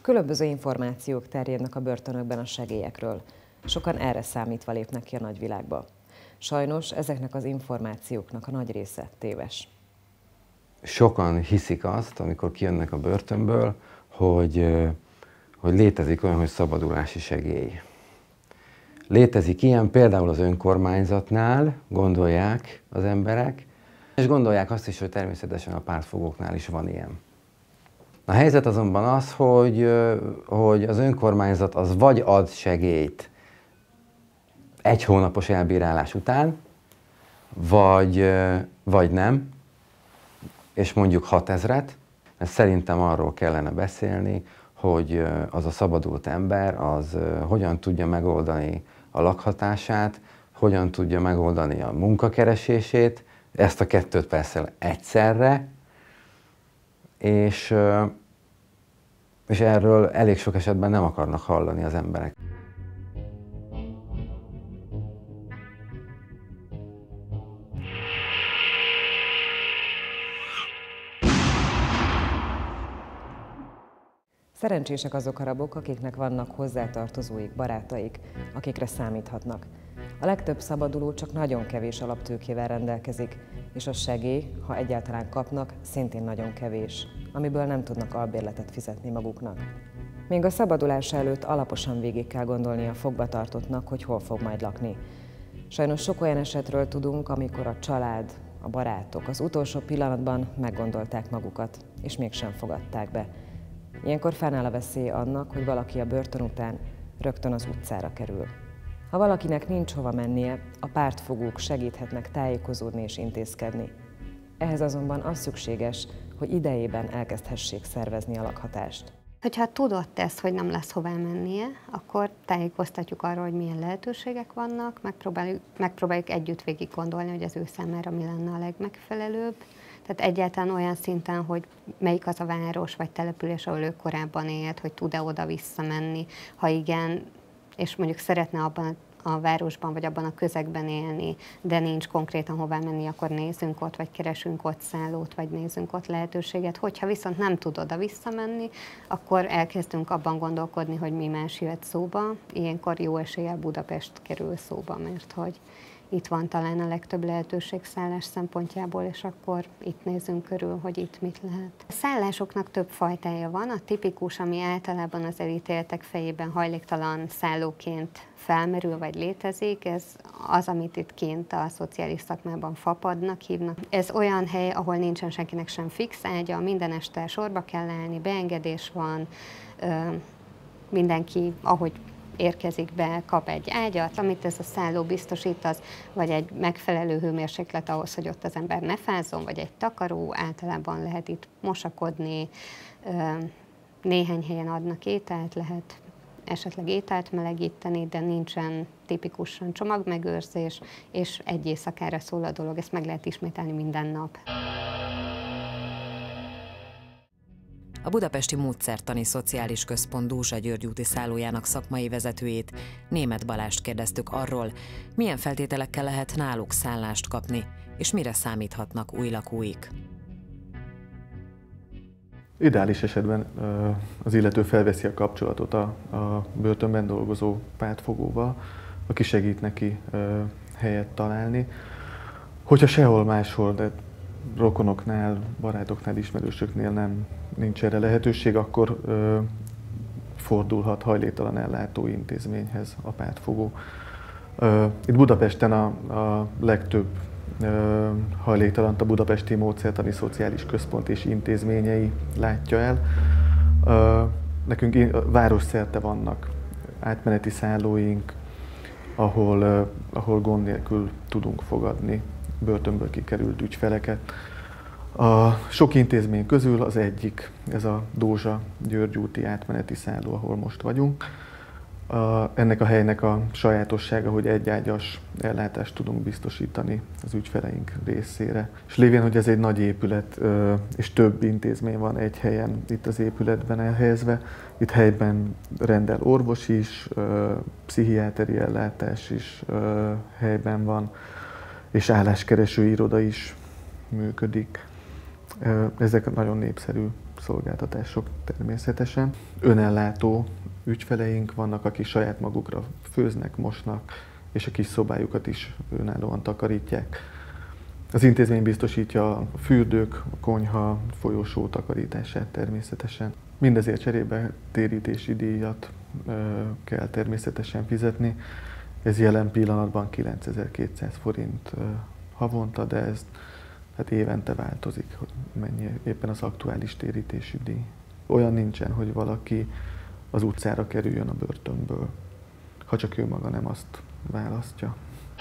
Különböző információk terjednek a börtönökben a segélyekről. Sokan erre számítva lépnek ki a nagyvilágba. Sajnos ezeknek az információknak a nagy része téves. Sokan hiszik azt, amikor kijönnek a börtönből, hogy létezik olyan, hogy szabadulási segély. Létezik ilyen, például az önkormányzatnál gondolják az emberek, és gondolják azt is, hogy természetesen a pártfogóknál is van ilyen. A helyzet azonban az, hogy az önkormányzat az vagy ad segélyt 1 hónapos elbírálás után, vagy nem, és mondjuk 6000-et. Szerintem arról kellene beszélni, hogy az a szabadult ember az hogyan tudja megoldani a lakhatását, hogyan tudja megoldani a munkakeresését, ezt a kettőt persze egyszerre, és erről elég sok esetben nem akarnak hallani az emberek. Szerencsések azok a rabok, akiknek vannak hozzátartozóik, barátaik, akikre számíthatnak. A legtöbb szabaduló csak nagyon kevés alaptőkével rendelkezik, és a segély, ha egyáltalán kapnak, szintén nagyon kevés, amiből nem tudnak albérletet fizetni maguknak. Még a szabadulása előtt alaposan végig kell gondolni a fogvatartottnak, hogy hol fog majd lakni. Sajnos sok olyan esetről tudunk, amikor a család, a barátok az utolsó pillanatban meggondolták magukat, és mégsem fogadták be. Ilyenkor fennáll a veszély annak, hogy valaki a börtön után rögtön az utcára kerül. Ha valakinek nincs hova mennie, a pártfogók segíthetnek tájékozódni és intézkedni. Ehhez azonban az szükséges, hogy idejében elkezdhessék szervezni a lakhatást. Hogyha tudott ezt, hogy nem lesz hová mennie, akkor tájékoztatjuk arról, hogy milyen lehetőségek vannak, megpróbáljuk együtt végig gondolni, hogy az ő számára mi lenne a legmegfelelőbb. Tehát egyáltalán olyan szinten, hogy melyik az a város vagy település, ahol ő korábban élt, hogy tud-e oda visszamenni, ha igen, és mondjuk szeretne abban a városban vagy abban a közegben élni, de nincs konkrétan hová menni, akkor nézzünk ott, vagy keresünk ott szállót, vagy nézzünk ott lehetőséget. Hogyha viszont nem tud oda visszamenni, akkor elkezdünk abban gondolkodni, hogy mi más jöhet szóba. Ilyenkor jó eséllyel Budapest kerül szóba, mert hogy itt van talán a legtöbb lehetőség szállás szempontjából, és akkor itt nézzünk körül, hogy itt mit lehet. A szállásoknak több fajtája van. A tipikus, ami általában az elítéltek fejében hajléktalan szállóként felmerül vagy létezik, ez az, amit itt kint a szociális szakmában fapadnak hívnak. Ez olyan hely, ahol nincsen senkinek sem fix ágya, minden este sorba kell állni, beengedés van, mindenki, ahogy érkezik be, kap egy ágyat, amit ez a szálló biztosít, az vagy egy megfelelő hőmérséklet ahhoz, hogy ott az ember ne fázzon, vagy egy takaró, általában lehet itt mosakodni, néhány helyen adnak ételt, lehet esetleg ételt melegíteni, de nincsen tipikusan csomagmegőrzés, és egy éjszakára szól a dolog, ezt meg lehet ismételni minden nap. A Budapesti Módszertani Szociális Központ Dózsa György úti szállójának szakmai vezetőjét, Németh Balást kérdeztük arról, milyen feltételekkel lehet náluk szállást kapni, és mire számíthatnak új lakóik. Ideális esetben az illető felveszi a kapcsolatot a börtönben dolgozó pártfogóval, aki segít neki helyet találni. Hogyha sehol máshol, de rokonoknál, barátoknál, ismerősöknél nincs erre lehetőség, akkor fordulhat hajléktalan ellátó intézményhez a pártfogó. Itt Budapesten a legtöbb hajléktalant a Budapesti Módszertani Szociális Központ és intézményei látja el. Nekünk városszerte vannak átmeneti szállóink, ahol gond nélkül tudunk fogadni börtönből kikerült ügyfeleket. A sok intézmény közül az egyik, ez a Dózsa György úti átmeneti szálló, ahol most vagyunk. Ennek a helynek a sajátossága, hogy egyágyas ellátást tudunk biztosítani az ügyfeleink részére. És lévén, hogy ez egy nagy épület, és több intézmény van egy helyen itt az épületben elhelyezve, itt helyben rendel orvos is, pszichiáteri ellátás is helyben van, és álláskereső iroda is működik. Ezek nagyon népszerű szolgáltatások természetesen. Önellátó ügyfeleink vannak, akik saját magukra főznek, mosnak, és a kis szobájukat is önállóan takarítják. Az intézmény biztosítja a fürdők, a konyha, folyosó takarítását természetesen. Mindezért cserébe térítési díjat kell természetesen fizetni. Ez jelen pillanatban 9200 forint havonta, de ez hát évente változik, hogy mennyi éppen az aktuális térítési díj. Olyan nincsen, hogy valaki az utcára kerüljön a börtönből, ha csak ő maga nem azt választja.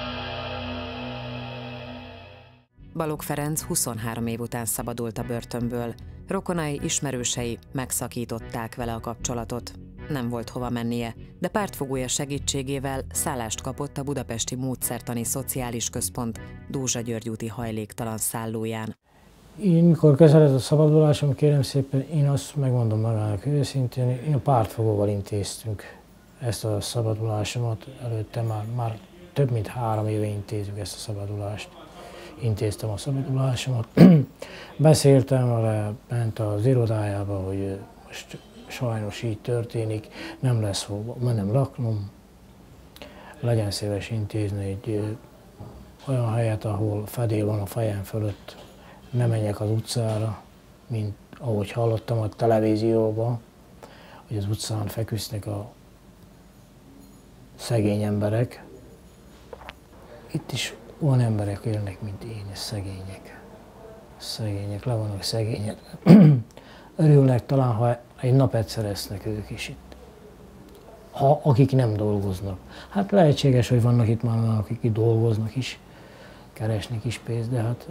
Balogh Ferenc 23 év után szabadult a börtönből. Rokonai, ismerősei megszakították vele a kapcsolatot. Nem volt hova mennie, de pártfogója segítségével szállást kapott a budapesti módszertani szociális központ Dózsa György úti hajléktalan szállóján. Én mikor közeledett a szabadulásom, kérem szépen, én azt megmondom magának őszintén, én a pártfogóval intéztünk ezt a szabadulásomat. Előtte már több mint 3 éve intézzük ezt a szabadulást. Intéztem a szabadulásomat. Beszéltem vele, ment az irodájába, hogy most sajnos így történik, nem lesz hova mennem laknom. Legyen szíves intézni egy olyan helyet, ahol fedél van a fejem fölött, ne menjek az utcára, mint ahogy hallottam a televízióban, hogy az utcán feküsznek a szegény emberek. Itt is olyan emberek élnek, mint én, és szegények. Szegények, le vannak szegények. Örülnek talán, ha egy nap egyszer esznek ők is itt. Akik nem dolgoznak. Hát lehetséges, hogy vannak itt már olyanok, akik itt dolgoznak is, keresnek is pénzt, de hát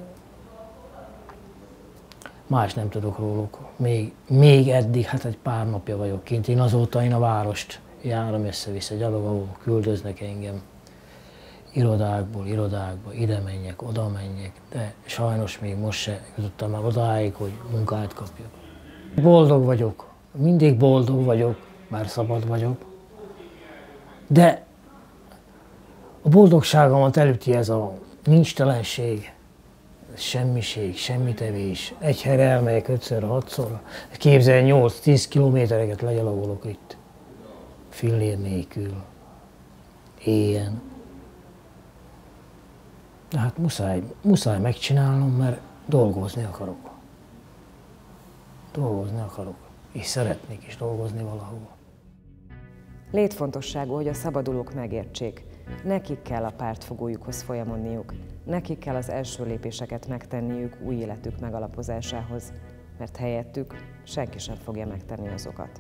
más nem tudok róluk. Még eddig, hát egy pár napja vagyok kint. Én azóta a várost járom össze-vissza gyalog, ahol küldöznek engem. Irodákból irodákba, ide menjek, oda menjek, de sajnos még most se jutottam el odáig, hogy munkát kapjak. Boldog vagyok, mindig boldog vagyok, már szabad vagyok, de a boldogságomat elüti ez a nincstelenség, semmiség, semmitevés. Egy helyre elmegyek 5-6-szor, képzelj 8-10 kilométereket legyalogolok itt, fillér nélkül, éjjel. De hát muszáj megcsinálnom, mert dolgozni akarok. Dolgozni akarok, és szeretnék is dolgozni valahol. Létfontosságú, hogy a szabadulók megértsék. Nekik kell a pártfogójukhoz folyamodniuk. Nekik kell az első lépéseket megtenniük új életük megalapozásához, mert helyettük senki sem fogja megtenni azokat.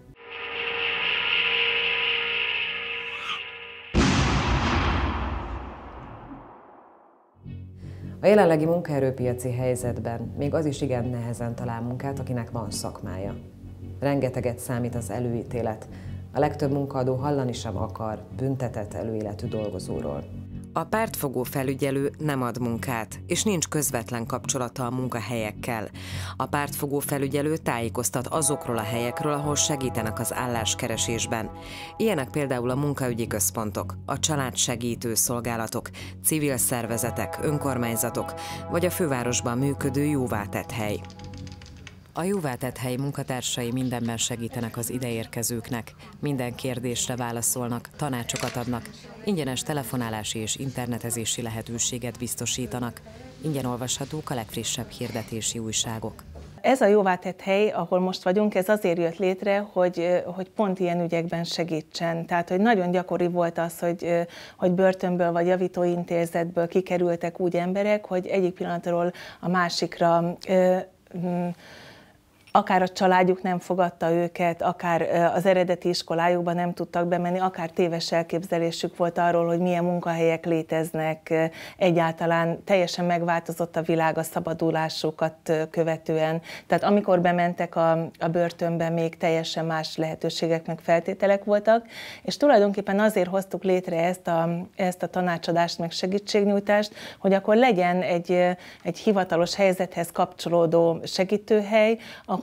A jelenlegi munkaerőpiaci helyzetben még az is igen nehezen talál munkát, akinek van szakmája. Rengeteget számít az előítélet. A legtöbb munkaadó hallani sem akar büntetett előéletű dolgozóról. A pártfogó felügyelő nem ad munkát, és nincs közvetlen kapcsolata a munkahelyekkel. A pártfogó felügyelő tájékoztat azokról a helyekről, ahol segítenek az álláskeresésben. Ilyenek például a munkaügyi központok, a családsegítő szolgálatok, civil szervezetek, önkormányzatok, vagy a fővárosban működő jóvátett hely. A jóvátett hely munkatársai mindenben segítenek az ideérkezőknek, minden kérdésre válaszolnak, tanácsokat adnak, ingyenes telefonálási és internetezési lehetőséget biztosítanak, ingyen olvashatók a legfrissebb hirdetési újságok. Ez a jóvátett hely, ahol most vagyunk, ez azért jött létre, hogy pont ilyen ügyekben segítsen. Tehát, hogy nagyon gyakori volt az, hogy börtönből vagy javítóintézetből kikerültek úgy emberek, hogy egyik pillanatról a másikra akár a családjuk nem fogadta őket, akár az eredeti iskolájukba nem tudtak bemenni, akár téves elképzelésük volt arról, hogy milyen munkahelyek léteznek, egyáltalán teljesen megváltozott a világ a szabadulásukat követően. Tehát amikor bementek a börtönbe, még teljesen más lehetőségek meg feltételek voltak, és tulajdonképpen azért hoztuk létre ezt a tanácsadást, meg segítségnyújtást, hogy akkor legyen egy hivatalos helyzethez kapcsolódó segítőhely, ahol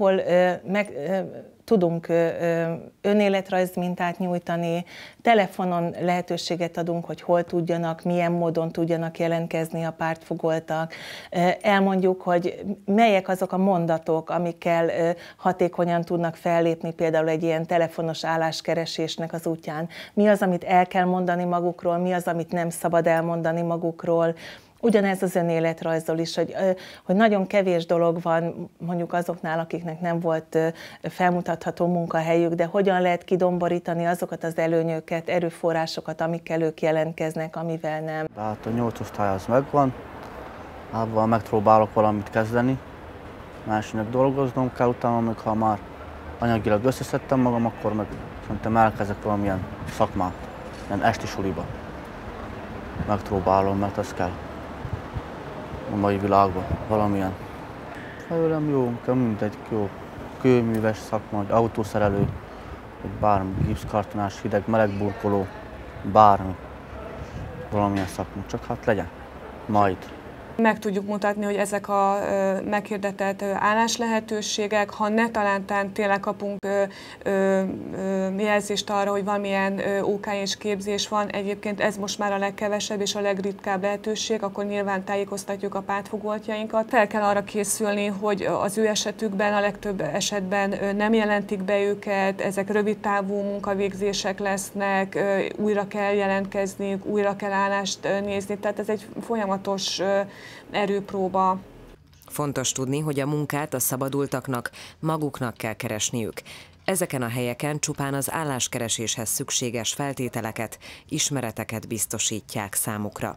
ahol tudunk önéletrajzmintát nyújtani, telefonon lehetőséget adunk, hogy hol tudjanak, milyen módon tudjanak jelentkezni a pártfogoltak. Elmondjuk, hogy melyek azok a mondatok, amikkel hatékonyan tudnak fellépni például egy ilyen telefonos álláskeresésnek az útján. Mi az, amit el kell mondani magukról, mi az, amit nem szabad elmondani magukról. Ugyanez az önéletrajzzal is, hogy nagyon kevés dolog van mondjuk azoknál, akiknek nem volt felmutatható munkahelyük, de hogyan lehet kidomborítani azokat az előnyöket, erőforrásokat, amikkel ők jelentkeznek, amivel nem. Hát a 8 osztály az megvan, abban megpróbálok valamit kezdeni, másnak dolgoznom kell, utána meg ha már anyagilag összeszedtem magam, akkor meg szerintem elkezdek valamilyen szakmát, ilyen esti suliba. Megpróbálom, mert az kell a mai világban valamilyen. Felőlem jó, nekem mindegy jó kőműves szakma, vagy autószerelő, vagy bármi, gipszkartonás, hideg, meleg burkoló, bármi, valamilyen szakma, csak hát legyen, majd. Meg tudjuk mutatni, hogy ezek a meghirdetett álláslehetőségek, ha ne talántán tényleg kapunk jelzést arra, hogy valamilyen OK és képzés van, egyébként ez most már a legkevesebb és a legritkább lehetőség, akkor nyilván tájékoztatjuk a pártfogoltjainkat. Fel kell arra készülni, hogy az ő esetükben, a legtöbb esetben nem jelentik be őket, ezek rövidtávú munkavégzések lesznek, újra kell jelentkezni, újra kell állást nézni, tehát ez egy folyamatos erőpróba. Fontos tudni, hogy a munkát a szabadultaknak maguknak kell keresniük. Ezeken a helyeken csupán az álláskereséshez szükséges feltételeket, ismereteket biztosítják számukra.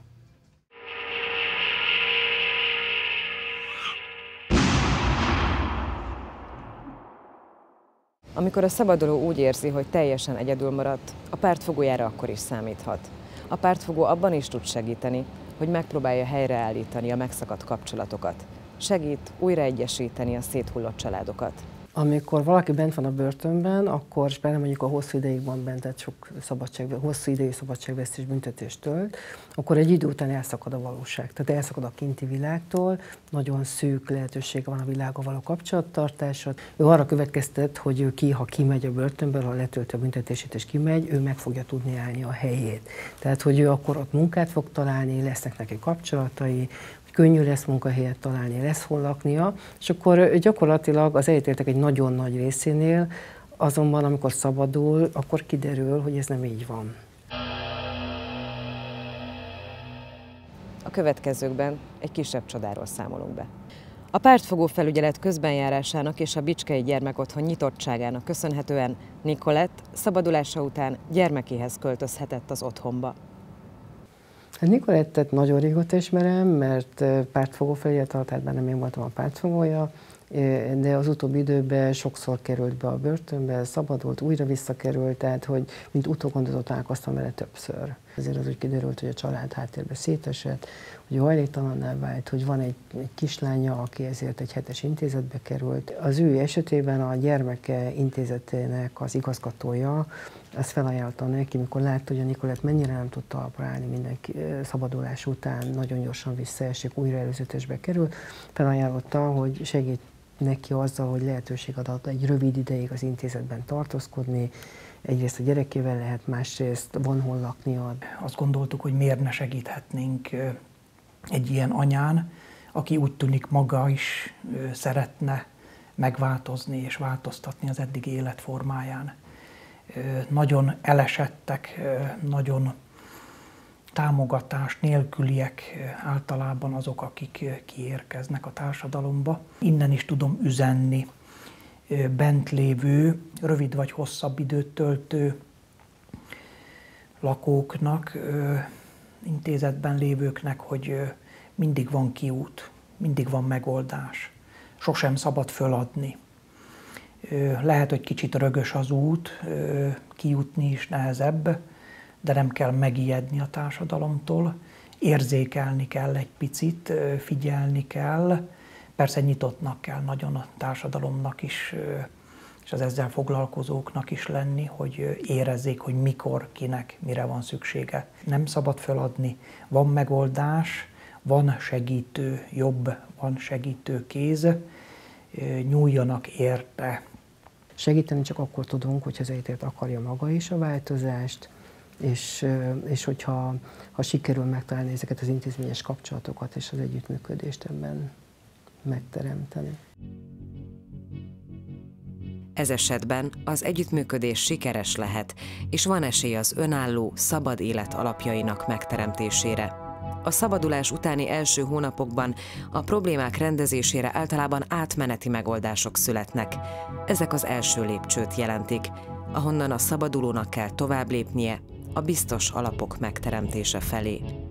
Amikor a szabaduló úgy érzi, hogy teljesen egyedül maradt, a pártfogójára akkor is számíthat. A pártfogó abban is tud segíteni, hogy megpróbálja helyreállítani a megszakadt kapcsolatokat. Segít újraegyesíteni a széthullott családokat. Amikor valaki bent van a börtönben, akkor, és benne mondjuk a hosszú ideig van bent, tehát hosszú idejű szabadságvesztés büntetést tölt, akkor egy idő után elszakad a valóság. Tehát elszakad a kinti világtól, nagyon szűk lehetősége van a világgal való kapcsolattartásra. Ő arra következtet, hogy ő ha kimegy a börtönből, ha letölti a büntetését és kimegy, ő meg fogja tudni állni a helyét. Tehát, hogy ő akkor ott munkát fog találni, lesznek neki kapcsolatai, könnyű lesz munkahelyet találni, lesz hol laknia, és akkor gyakorlatilag az elítéltek egy nagyon nagy részénél, azonban amikor szabadul, akkor kiderül, hogy ez nem így van. A következőkben egy kisebb csodáról számolunk be. A pártfogó felügyelet közbenjárásának és a Bicskei Gyermekotthon nyitottságának köszönhetően Nikolett szabadulása után gyermekéhez költözhetett az otthonba. Hát Nikolettet nagyon régóta ismerem, mert pártfogó felügyelet alatt, tehát nem én voltam a pártfogója, de az utóbbi időben sokszor került be a börtönbe, szabadult, újra visszakerült, tehát hogy mint utógondozó találkoztam vele többször. Ezért az úgy kiderült, hogy a család háttérbe szétesett, hogy hajléktalanná vált, hogy van egy kislánya, aki ezért egy 7-es intézetbe került. Az ő esetében a gyermeke intézetének az igazgatója azt felajánlotta neki, mikor látta, hogy a Nikolett mennyire nem tud talpra állni mindenki szabadulás után, nagyon gyorsan visszaesik, újra előzetesbe kerül, felajánlotta, hogy segít neki azzal, hogy lehetőség adott egy rövid ideig az intézetben tartózkodni, egyrészt a gyerekével lehet, másrészt van hol laknia. Azt gondoltuk, hogy miért ne segíthetnénk egy ilyen anyán, aki úgy tűnik maga is szeretne megváltozni és változtatni az eddigi életformáján. Nagyon elesettek, nagyon támogatás nélküliek általában azok, akik kiérkeznek a társadalomba. Innen is tudom üzenni bent lévő, rövid vagy hosszabb időt töltő lakóknak, intézetben lévőknek, hogy mindig van kiút, mindig van megoldás, sosem szabad föladni. Lehet, hogy kicsit rögös az út, kijutni is nehezebb, de nem kell megijedni a társadalomtól, érzékelni kell egy picit, figyelni kell, persze nyitottnak kell nagyon a társadalomnak is, és az ezzel foglalkozóknak is lenni, hogy érezzék, hogy mikor, kinek, mire van szüksége. Nem szabad feladni, van megoldás, van segítő jobb, van segítő kéz, nyúljanak érte. Segíteni csak akkor tudunk, hogyha az egyetért akarja maga is a változást, és hogyha sikerül megtalálni ezeket az intézményes kapcsolatokat és az együttműködést ebben megteremteni. Ez esetben az együttműködés sikeres lehet, és van esély az önálló, szabad élet alapjainak megteremtésére. A szabadulás utáni első hónapokban a problémák rendezésére általában átmeneti megoldások születnek. Ezek az első lépcsőt jelentik, ahonnan a szabadulónak kell tovább lépnie a biztos alapok megteremtése felé.